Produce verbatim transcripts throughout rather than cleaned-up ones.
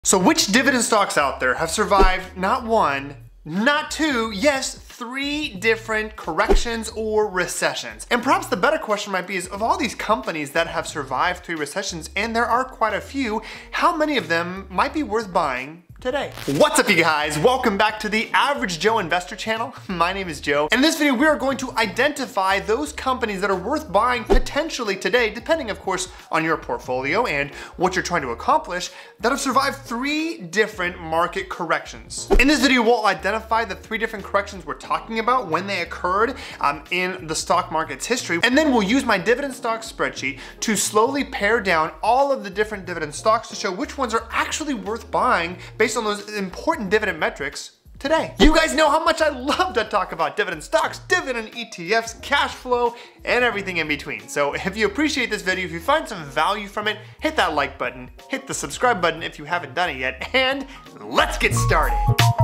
So which dividend stocks out there have survived not one, not two, yes, three different corrections or recessions? And perhaps the better question might be is, of all these companies that have survived three recessions, and there are quite a few, how many of them might be worth buying today? What's up, you guys? Welcome back to the Average Joe Investor channel. My name is Joe. In this video, we are going to identify those companies that are worth buying potentially today, depending of course on your portfolio and what you're trying to accomplish, that have survived three different market corrections. In this video, we'll identify the three different corrections we're talking about, when they occurred um, in the stock market's history, and then we'll use my dividend stock spreadsheet to slowly pare down all of the different dividend stocks to show which ones are actually worth buying based on those important dividend metrics today. You guys know how much I love to talk about dividend stocks, dividend E T Fs, cash flow, and everything in between. So if you appreciate this video, if you find some value from it, hit that like button, hit the subscribe button if you haven't done it yet, and let's get started.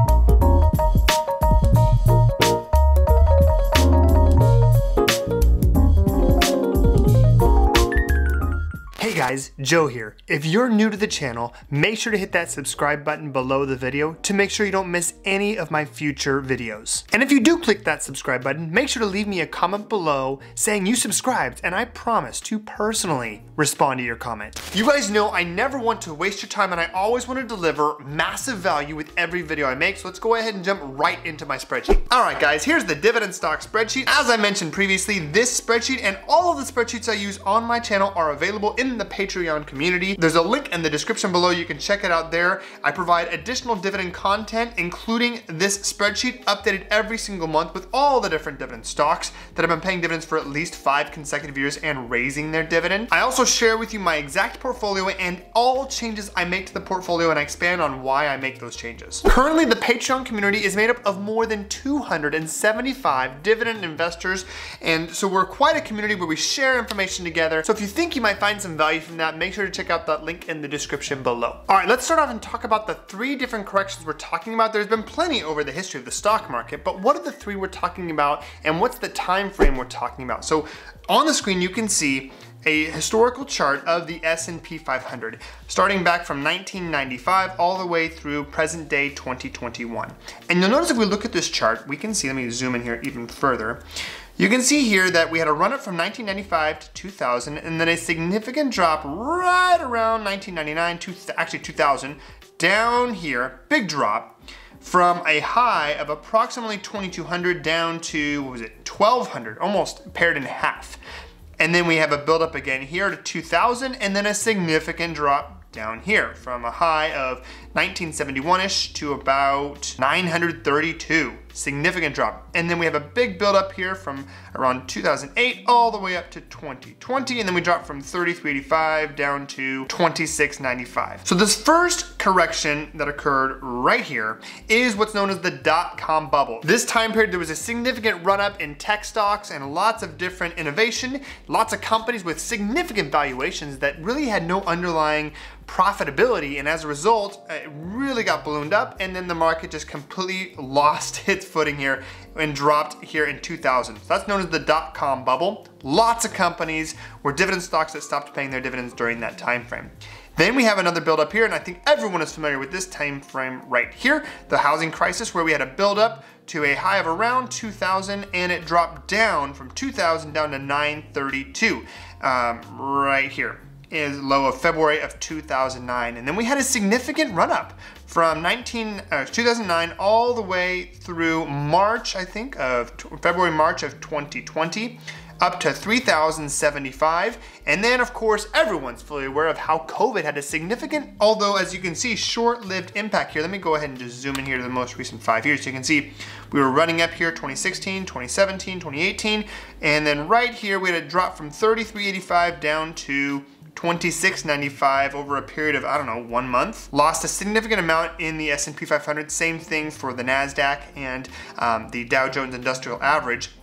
Hey guys, Joe here. If you're new to the channel, make sure to hit that subscribe button below the video to make sure you don't miss any of my future videos. And if you do click that subscribe button, make sure to leave me a comment below saying you subscribed, and I promise to personally respond to your comment. You guys know I never want to waste your time, and I always want to deliver massive value with every video I make, so let's go ahead and jump right into my spreadsheet. Alright guys, here's the dividend stock spreadsheet. As I mentioned previously, this spreadsheet and all of the spreadsheets I use on my channel are available in the Patreon community. There's a link in the description below. You can check it out there. I provide additional dividend content, including this spreadsheet updated every single month with all the different dividend stocks that have been paying dividends for at least five consecutive years and raising their dividend. I also share with you my exact portfolio and all changes I make to the portfolio, and I expand on why I make those changes. Currently, the Patreon community is made up of more than two hundred seventy-five dividend investors, and so we're quite a community where we share information together. So if you think you might find some value from that, make sure to check out that link in the description below. All right, let's start off and talk about the three different corrections we're talking about. There's been plenty over the history of the stock market, but what are the three we're talking about, and what's the time frame we're talking about? So on the screen, you can see a historical chart of the S and P five hundred, starting back from nineteen ninety-five all the way through present day twenty twenty-one. And you'll notice if we look at this chart, we can see, let me zoom in here even further. You can see here that we had a run up from nineteen ninety-five to two thousand, and then a significant drop right around nineteen ninety-nine to actually two thousand, down here, big drop, from a high of approximately twenty-two hundred down to, what was it, twelve hundred, almost pared in half. And then we have a buildup again here to two thousand, and then a significant drop down here from a high of nineteen seventy-one-ish to about nine hundred thirty-two. Significant drop. And then we have a big buildup here from around two thousand eight all the way up to twenty twenty, and then we drop from thirty-three eighty-five down to twenty-six ninety-five. So this first correction that occurred right here is what's known as the dot-com bubble. This time period, there was a significant run-up in tech stocks and lots of different innovation, lots of companies with significant valuations that really had no underlying profitability, and as a result, it really got ballooned up, and then the market just completely lost its footing here and dropped here in two thousand. So that's known as the dot-com bubble. Lots of companies were dividend stocks that stopped paying their dividends during that time frame. Then we have another build up here, and I think everyone is familiar with this time frame right here, the housing crisis, where we had a build up to a high of around two thousand, and it dropped down from two thousand down to nine thirty-two, um, right here. Is low of February of two thousand nine. And then we had a significant run up from nineteen, uh, two thousand nine all the way through March, I think, of February, March of twenty twenty, up to three thousand seventy-five. And then of course, everyone's fully aware of how COVID had a significant, although as you can see, short-lived impact here. Let me go ahead and just zoom in here to the most recent five years. So you can see we were running up here twenty sixteen, twenty seventeen, twenty eighteen, and then right here we had a drop from thirty-three eighty-five down to twenty-six ninety-five over a period of, I don't know, one month. Lost a significant amount in the S and P five hundred, same thing for the NASDAQ and um, the Dow Jones Industrial Average.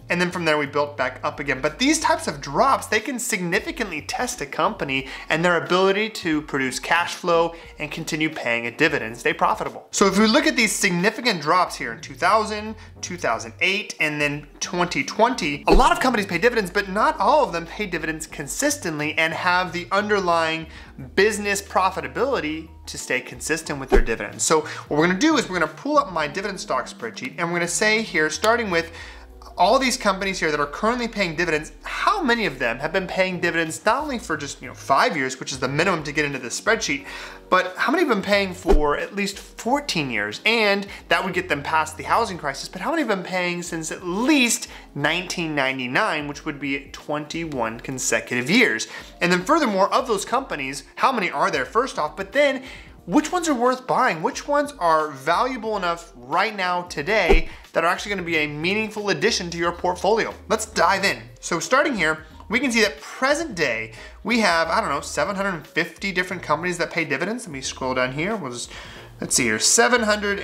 and then from there we built back up again. But these types of drops, they can significantly test a company and their ability to produce cash flow and continue paying a dividend, stay profitable. So if we look at these significant drops here in two thousand, two thousand eight, and then twenty twenty, a lot of companies pay dividends, but not all of them pay dividends consistently and have the underlying business profitability to stay consistent with their dividends. So what we're gonna do is we're gonna pull up my dividend stock spreadsheet, and we're gonna say here, starting with all these companies here that are currently paying dividends, how many of them have been paying dividends not only for just, you know, five years, which is the minimum to get into this spreadsheet, but how many have been paying for at least fourteen years? And that would get them past the housing crisis, but how many have been paying since at least nineteen ninety-nine, which would be twenty-one consecutive years? And then furthermore, of those companies, how many are there first off, but then which ones are worth buying? Which ones are valuable enough right now today that are actually gonna be a meaningful addition to your portfolio? Let's dive in. So starting here, we can see that present day, we have, I don't know, seven hundred fifty different companies that pay dividends. Let me scroll down here. We'll just, let's see here, seven hundred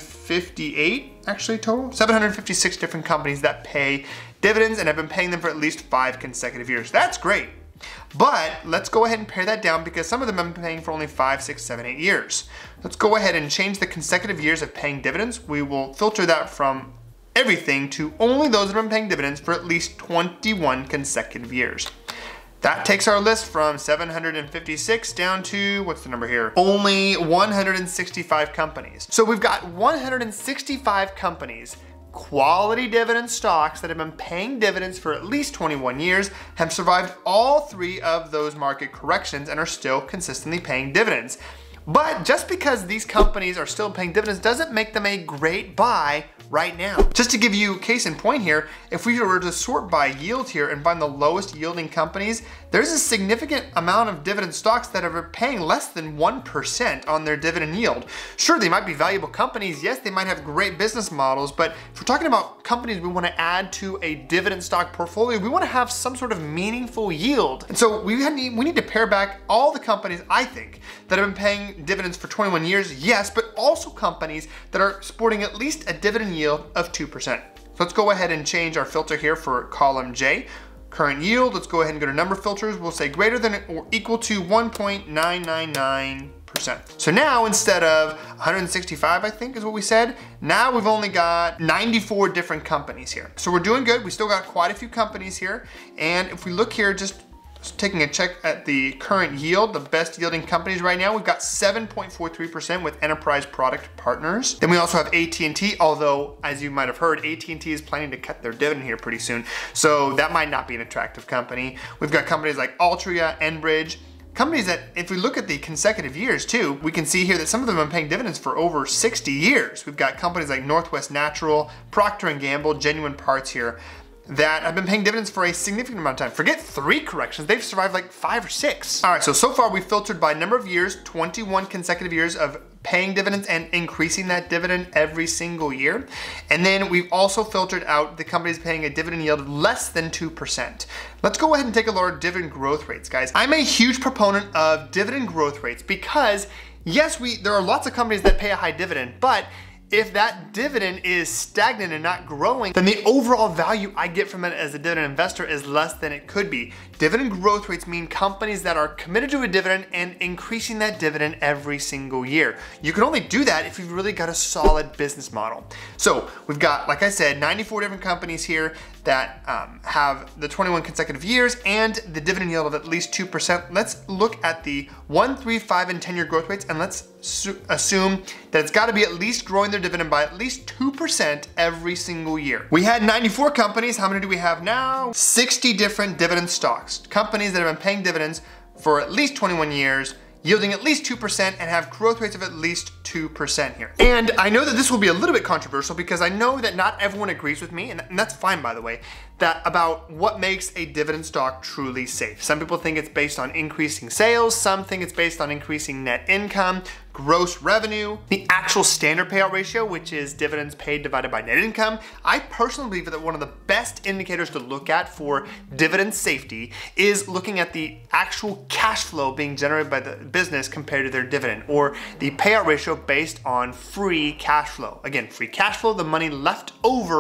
fifty-eight actually total, seven hundred fifty-six different companies that pay dividends and have been paying them for at least five consecutive years. That's great. But let's go ahead and pare that down because some of them have been paying for only five, six, seven, eight years. Let's go ahead and change the consecutive years of paying dividends. We will filter that from everything to only those that have been paying dividends for at least twenty-one consecutive years. That takes our list from seven hundred fifty-six down to, what's the number here? Only one hundred sixty-five companies. So we've got one hundred sixty-five companies, quality dividend stocks that have been paying dividends for at least twenty-one years, have survived all three of those market corrections and are still consistently paying dividends. But just because these companies are still paying dividends doesn't make them a great buy right now. Just to give you a case in point here, if we were to sort by yield here and find the lowest yielding companies, there's a significant amount of dividend stocks that are paying less than one percent on their dividend yield. Sure, they might be valuable companies. Yes, they might have great business models, but if we're talking about companies we want to add to a dividend stock portfolio, we want to have some sort of meaningful yield. And so we need, we need to pare back all the companies, I think, that have been paying dividends for twenty-one years, yes, but also companies that are sporting at least a dividend yield of two percent. So let's go ahead and change our filter here for column J. Current yield, let's go ahead and go to number filters. We'll say greater than or equal to one point nine nine nine percent. So now instead of one hundred sixty-five, I think is what we said, now we've only got ninety-four different companies here. So we're doing good. We still got quite a few companies here. And if we look here, just taking a check at the current yield, the best yielding companies right now, we've got seven point four three percent with enterprise product partners. Then we also have A T and T, although as you might have heard, A T and T is planning to cut their dividend here pretty soon. So that might not be an attractive company. We've got companies like Altria, Enbridge, companies that, if we look at the consecutive years too, we can see here that some of them have been paying dividends for over sixty years. We've got companies like Northwest Natural, Procter and Gamble, Genuine Parts here, that have been paying dividends for a significant amount of time. Forget three corrections, they've survived like five or six. All right, so so far we've filtered by number of years, twenty-one consecutive years of paying dividends and increasing that dividend every single year. And then we've also filtered out the companies paying a dividend yield of less than two percent. Let's go ahead and take a look at dividend growth rates, guys. I'm a huge proponent of dividend growth rates because yes, we there are lots of companies that pay a high dividend, but if that dividend is stagnant and not growing, then the overall value I get from it as a dividend investor is less than it could be. Dividend growth rates mean companies that are committed to a dividend and increasing that dividend every single year. You can only do that if you've really got a solid business model. So we've got, like I said, ninety-four different companies here that um, have the twenty-one consecutive years and the dividend yield of at least two percent. Let's look at the one, three, five, and ten year growth rates, and let's assume that it's gotta be at least growing their dividend by at least two percent every single year. We had ninety-four companies. How many do we have now? sixty different dividend stocks. Companies that have been paying dividends for at least twenty-one years, yielding at least two percent and have growth rates of at least two percent here. And I know that this will be a little bit controversial because I know that not everyone agrees with me, and that's fine by the way, that about what makes a dividend stock truly safe. Some people think it's based on increasing sales, some think it's based on increasing net income, gross revenue, the actual standard payout ratio, which is dividends paid divided by net income. I personally believe that one of the best indicators to look at for dividend safety is looking at the actual cash flow being generated by the business compared to their dividend, or the payout ratio based on free cash flow. Again, free cash flow, the money left over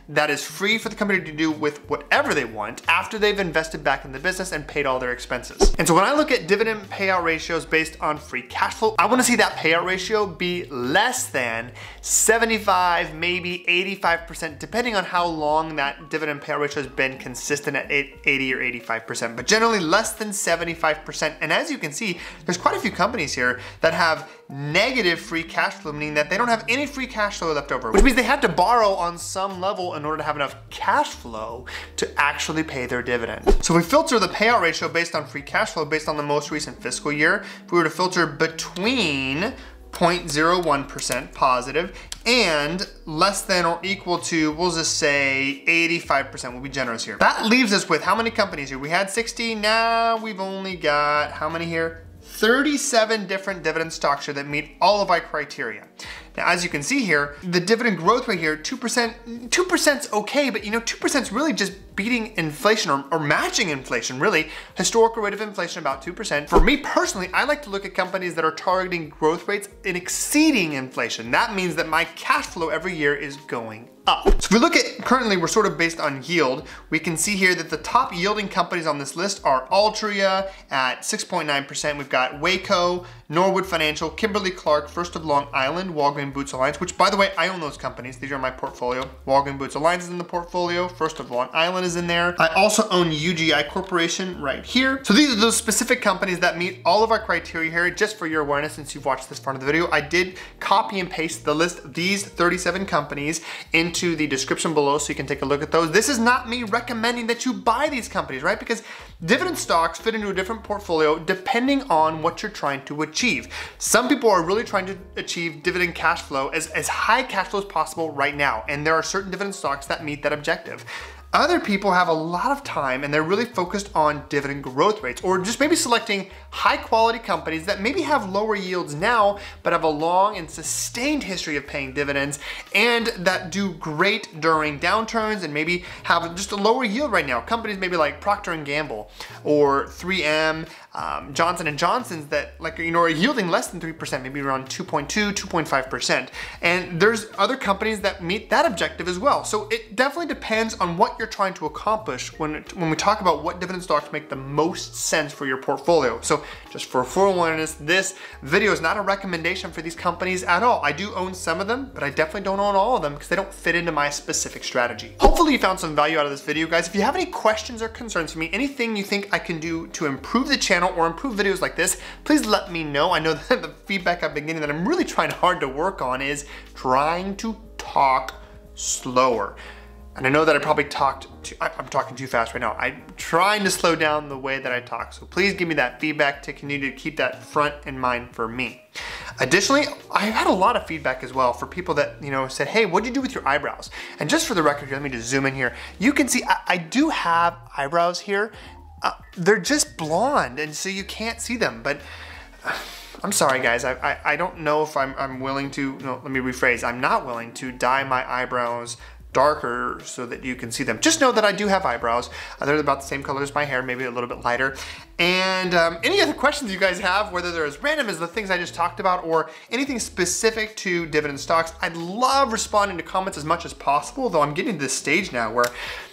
that is free for the company to do with whatever they want after they've invested back in the business and paid all their expenses. And so when I look at dividend payout ratios based on free cash flow, I want to see that payout ratio be less than seventy-five, maybe eighty-five percent, depending on how long that dividend payout ratio has been consistent at eighty or eighty-five percent, but generally less than seventy-five percent. And as you can see, there's quite a few companies here that have negative free cash flow, meaning that they don't have any free cash flow left over, which means they have to borrow on some level in order to have enough cash flow to actually pay their dividend. So if we filter the payout ratio based on free cash flow based on the most recent fiscal year, if we were to filter between zero point zero one percent positive and less than or equal to, we'll just say eighty-five percent, we'll be generous here. That leaves us with how many companies here? We had sixty, now we've only got how many here? thirty-seven different dividend stocks here that meet all of our criteria. Now, as you can see here, the dividend growth rate here, two percent, two percent's okay, but you know, two percent's really just beating inflation or, or matching inflation, really. Historical rate of inflation about two percent. For me personally, I like to look at companies that are targeting growth rates in exceeding inflation. That means that my cash flow every year is going up. So if we look at, currently we're sort of based on yield, we can see here that the top yielding companies on this list are Altria at six point nine percent. We've got Waco, Norwood Financial, Kimberly-Clark, First of Long Island, Walgreen Boots Alliance, which by the way, I own those companies. These are in my portfolio. Walgreen Boots Alliance is in the portfolio. First of Long Island is in there. I also own U G I Corporation right here. So these are those specific companies that meet all of our criteria here. Just for your awareness, since you've watched this part of the video, I did copy and paste the list of these thirty-seven companies into the description below so you can take a look at those. This is not me recommending that you buy these companies, right? Because dividend stocks fit into a different portfolio depending on what you're trying to achieve. Some people are really trying to achieve dividend cash flow as, as high cash flow as possible right now, and there are certain dividend stocks that meet that objective. Other people have a lot of time and they're really focused on dividend growth rates, or just maybe selecting high quality companies that maybe have lower yields now, but have a long and sustained history of paying dividends and that do great during downturns and maybe have just a lower yield right now. Companies maybe like Procter and Gamble or three M, um, Johnson and Johnson's that like, you know, are yielding less than three percent, maybe around two point two, two point five percent. And there's other companies that meet that objective as well. So it definitely depends on what you're trying to accomplish when, it, when we talk about what dividend stocks make the most sense for your portfolio. So just for full awareness, this video is not a recommendation for these companies at all. I do own some of them, but I definitely don't own all of them because they don't fit into my specific strategy. Hopefully you found some value out of this video, guys. If you have any questions or concerns for me, anything you think I can do to improve the channel or improve videos like this, please let me know. I know that the feedback I've been getting that I'm really trying hard to work on is trying to talk slower. And I know that I probably talked too, I'm talking too fast right now. I'm trying to slow down the way that I talk. So please give me that feedback to continue to keep that front in mind for me. Additionally, I've had a lot of feedback as well for people that, you know, said, hey, what'd you do with your eyebrows? And just for the record here, let me just zoom in here. You can see I, I do have eyebrows here. Uh, they're just blonde, and so you can't see them, but uh, I'm sorry guys, I, I, I don't know if I'm, I'm willing to, no, let me rephrase, I'm not willing to dye my eyebrows darker so that you can see them. Just know that I do have eyebrows. Uh, they're about the same color as my hair, maybe a little bit lighter. And um, any other questions you guys have, whether they're as random as the things I just talked about or anything specific to dividend stocks, I'd love responding to comments as much as possible, though I'm getting to this stage now where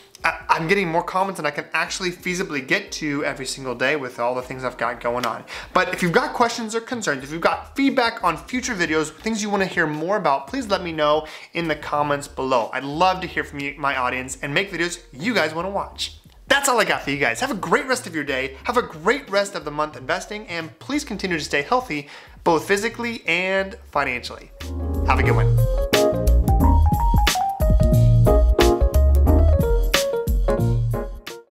I'm getting more comments than I can actually feasibly get to every single day with all the things I've got going on. But if you've got questions or concerns, if you've got feedback on future videos, things you want to hear more about, please let me know in the comments below. I'd love to hear from you, my audience, and make videos you guys want to watch. That's all I got for you guys. Have a great rest of your day. Have a great rest of the month investing, and please continue to stay healthy, both physically and financially. Have a good one.